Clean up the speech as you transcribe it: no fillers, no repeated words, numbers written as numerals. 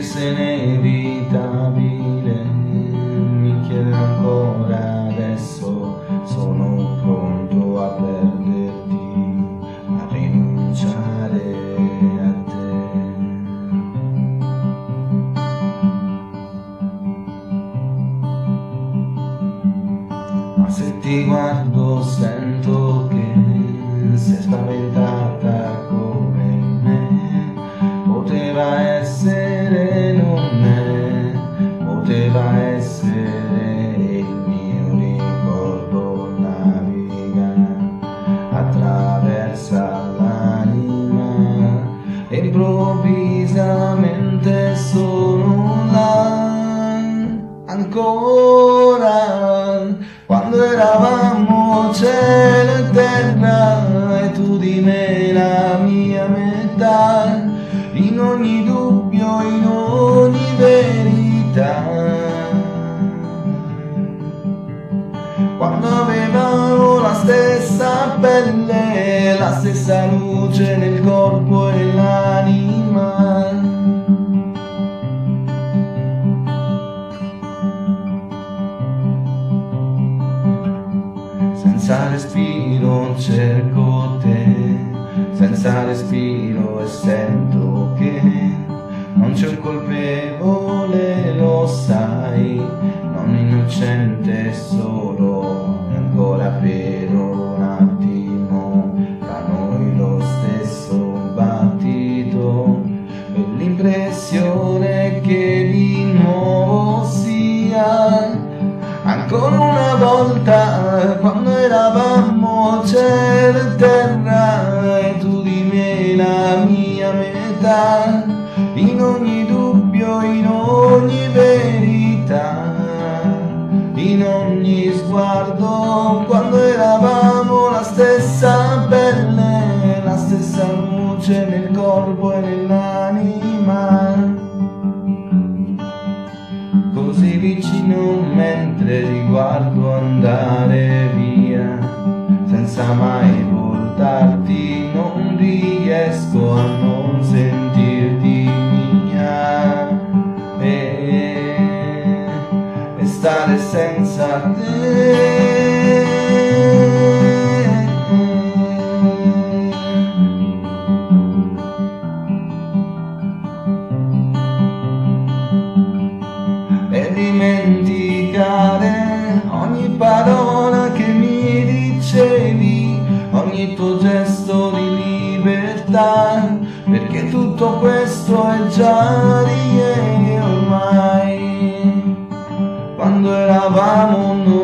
se inevitabile mi chiede ancora adesso, sono pronto a perderti, a rinunciare a te. Ma se ti guardo sento che sei spaventata come me, poteva essere, non è, poteva essere il mio ricordo, naviga, attraversa l'anima e improvvisamente sono là, ancora, quando eravamo cielo e terra e tu di me la mia metà, in ogni dubbio, in ogni verità. Quando avevamo la stessa pelle, la stessa luce nel corpo e nell'anima. Senza respiro cerco te, senza respiro e sento che non c'è un colpevole, lo sai, non innocente, solo ancora per un attimo tra noi lo stesso battito e l'impressione che di nuovo sia ancora una volta, quando eravamo cielo e terra e tu di me la mia metà, in ogni dubbio, in ogni verità, in ogni sguardo, quando eravamo la stessa pelle, la stessa luce nel corpo e nell'anima. Così vicino mentre ti guardo andare via, senza mai voltarti, non riesco a non sentirti mia e stare senza te. E dimenticare ogni parola che mi dicevi, ogni tuo gesto di libertà, perché tutto questo è già di ieri ormai. Quando eravamo noi